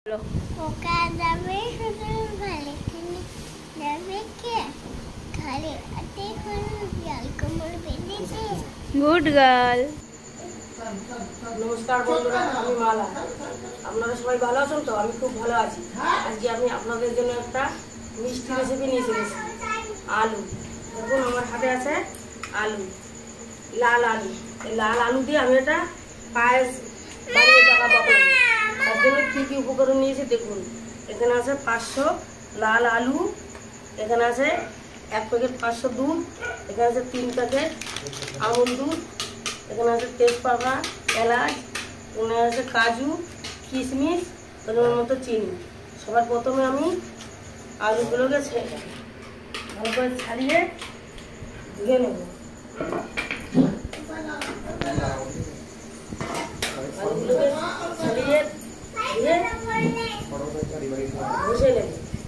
Good girl. নমস্কার বন্ধুরা, আমি মালা। আপনারা সবাই ভালো আছেন তো? আমি খুব ভালো আছি। আজকে আমি আপনাদের জন্য একটা মিষ্টি রেসিপি নিয়ে এসেছি। আলু, দেখুন আমার হাতে আছে আলু, লাল আলু। এই লাল আলু দিয়ে আমি একটা পায়েস বানিয়ে দেখাবো আপনাদের। তার জন্য কী কী উপকরণ নিয়েছি দেখুন। এখানে আছে 500 লাল আলু, এখানে আছে 1 প্যাকেট 500 দুধ, এখানে আছে 3 প্যাকেট আমুল দুধ, এখানে আছে তেজপাতা, এলাচ, এখানে আছে কাজু, কিশমিশ, পরিমাণ মতো চিনি। সবার প্রথমে আমি আলুগুলোকে ভালো করে ছাড়িয়ে ধুয়ে নেব। আলুগুলোকে ছাড়িয়ে ধুয়ে বসে নেব।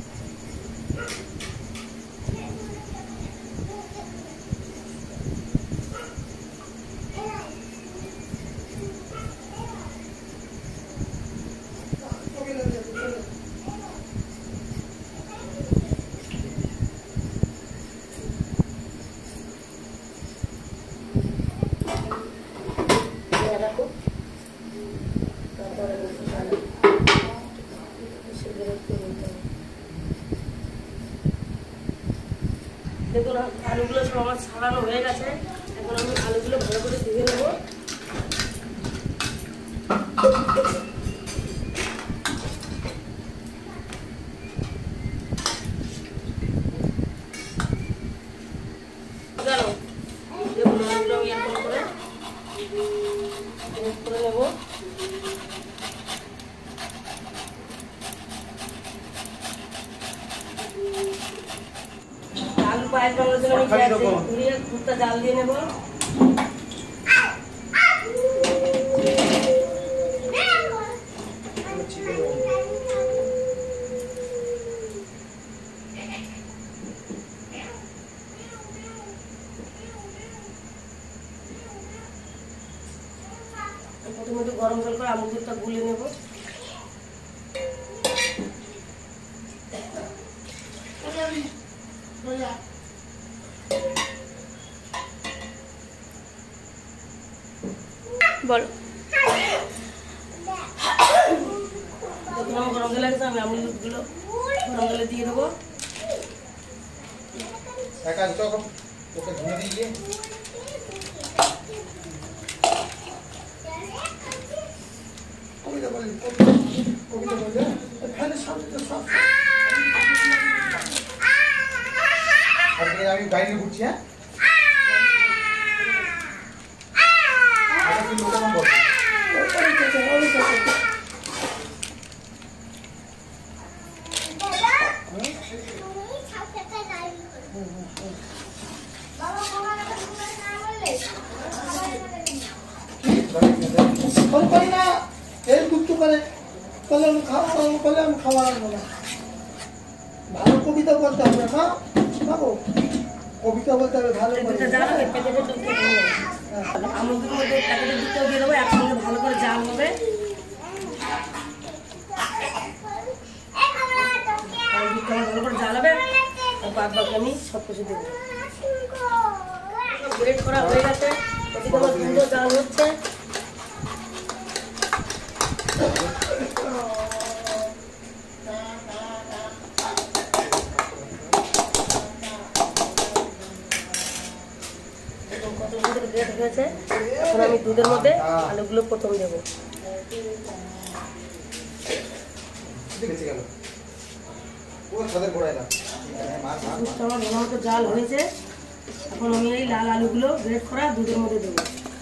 দেখুন আলুগুলো সব আমার ছাড়ানো হয়ে গেছে। এখন আমি আলুগুলো ভালো করে ধুয়ে নেব। দেখুন আলুগুলো আমি এরকম করে নেব। আলু পায়েস বানানোর জন্য আমি ঘুরিয়ে দুধটা জাল দিয়ে নেব। প্রথমে একটু গরম জল করে আমুল দুধটা গুলে নেব। বলো। দেখুন আমার গরম জল লাগছে, আমি আমুল দুধগুলো গরম জলে দিয়ে দেবো। আমি বাইরে ঘুরছি। হ্যাঁ ভালো কবিতা বলতে হবে। হ্যাঁ কবিতা বলতে হবে ভালো। আমুল দুধের মধ্যে প্যাকেটের দুধটাও দিয়ে দেবো, একসঙ্গে ভালো করে জাল হবে। দুধটা ভালো করে জাল হবে, বাদ বাকি আমি সব কিছু দেবো। গ্রেট করা হয়ে গেছে, ওদিকে আমার দুধও জাল হচ্ছে। এখন আমি দুধের মধ্যে আলুগুলো প্রথম দেবো। দুধটা আমার ভালো মতো জাল হয়েছে। এখন আমি এই লাল আলুগুলো গ্রেট করা দুধের মধ্যে দেবো।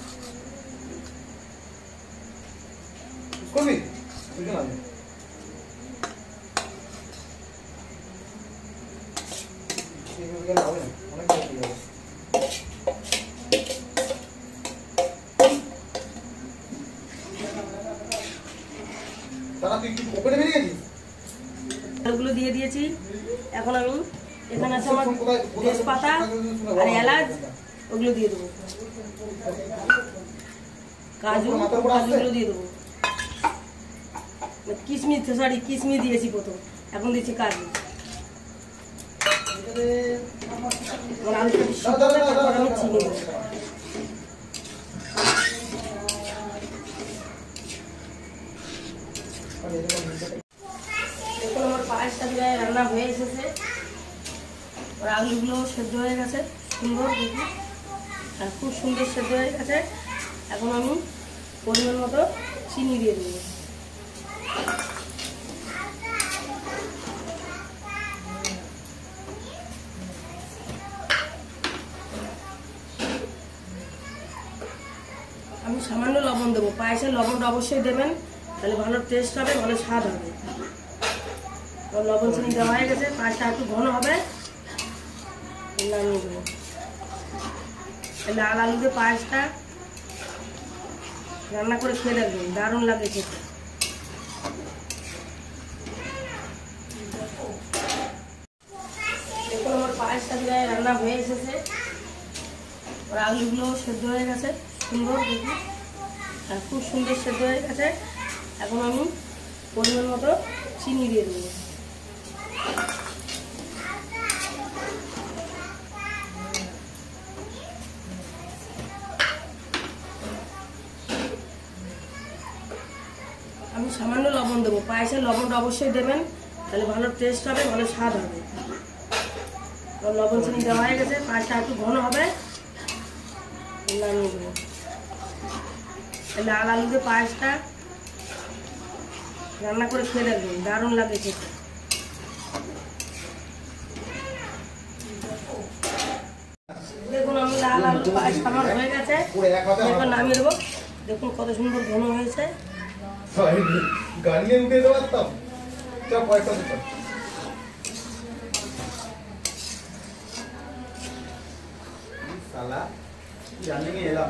আলুগুলো দিয়ে দিয়েছি। এখন আমি এখানে আছে আমার তেজপাতা আর এলাচ, ওগুলো দিয়ে দেবো। কাজুগুলো দিয়ে দেবো। কিশমিশ দিয়েছি প্রথম, এখন দিচ্ছি কাজু। আলুটা সিদ্ধ হবে, তারপর আমি চিনি দেবো। দেখুন আমার পায়েসটা প্রায় রান্না হয়ে এসেছে, আর আলুগুলো সেদ্ধ হয়ে গেছে সুন্দর, দেখি আর খুব সুন্দর সেদ্ধ হয়ে গেছে। এখন আমি পরিমাণ মতো চিনি দিয়ে দেবো। আমি সামান্য লবণ দেবো, পায়েসে লবণটা অবশ্যই দেবেন, তাহলে ভালো টেস্ট হবে, ভালো স্বাদ হবে। লবণ চিনি দেওয়া হয়ে গেছে, পায়েসটা একটু ঘন হবে, নামিয়ে দেবো। লাল আলু দিয়ে পায়েসটা রান্না করে খেয়ে দেখবেন, দারুণ লাগে খেতে। দেখুন আমার পায়েসটা প্রায় রান্না হয়ে এসেছে, আর আলুগুলো সেদ্ধ হয়ে গেছে সুন্দর, দেখি আর খুব সুন্দর সেদ্ধ হয়ে গেছে। এখন আমি পরিমাণ মতো চিনি দিয়ে দেবো। আমি সামান্য লবণ দেবো, পায়েসে লবণটা অবশ্যই দেবেন, তাহলে ভালো টেস্ট হবে, ভালো স্বাদ হবে। লবণ চিনি দেওয়া হয়ে গেছে, পায়েসটা একটু ঘন হবে, নামিয়ে দেবো। লাল আলু দিয়ে পায়েসটা রান্না করে খেয়ে দেখবেন, দারুণ লাগে খেতে। দেখুন আমি লাল আলু পায়েস আমার হয়ে গেছে, এবার নামিয়ে দেবো। দেখুন কত সুন্দর ঘন হয়েছে। গাড়িয়ে উঠে দেওয়ার তো চল পয়সা দিতে সালা জানি নিয়ে এলাম,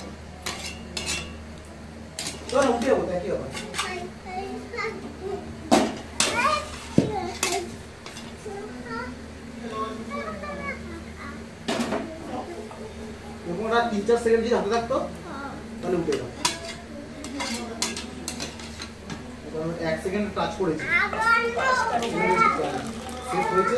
চল উঠে যাবো, দেখি হবে। এরকম 3-4 সেকেন্ড যদি হাতে থাকতো তাহলে উঠে যাবো। 1 সেকেন্ড টাচ করেছি, শেষ হয়েছে।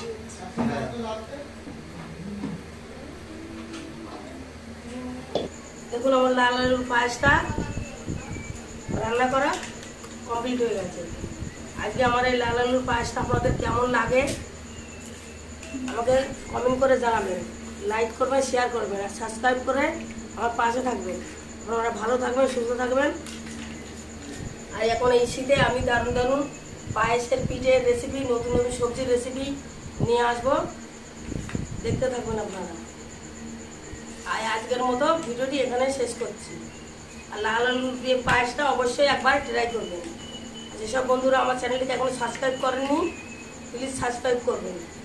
দেখুন আমার লাল আলুর পায়েসটা রান্না করা কমপ্লিট হয়ে গেছে। আজকে আমার এই লাল আলুর পায়েসটা আপনাদের কেমন লাগে আমাকে কমেন্ট করে জানাবেন, লাইক করবেন, শেয়ার করবেন, আর সাবস্ক্রাইব করে আমার পাশে থাকবেন। আপনারা ভালো থাকবেন, সুস্থ থাকবেন। আর এখন এই শীতে আমি দারুণ দারুণ পায়েসের পিঠের রেসিপি, নতুন নতুন সবজির রেসিপি নিয়ে আসবো, দেখতে থাকবেন আপনারা। আর আজকের মতো ভিডিওটি এখানে শেষ করছি। আর লাল আলু দিয়ে পায়েসটা অবশ্যই একবার ট্রাই করবেন। যেসব বন্ধুরা আমার চ্যানেলটিকে এখনো সাবস্ক্রাইব করেননি, প্লিজ সাবস্ক্রাইব করবেন।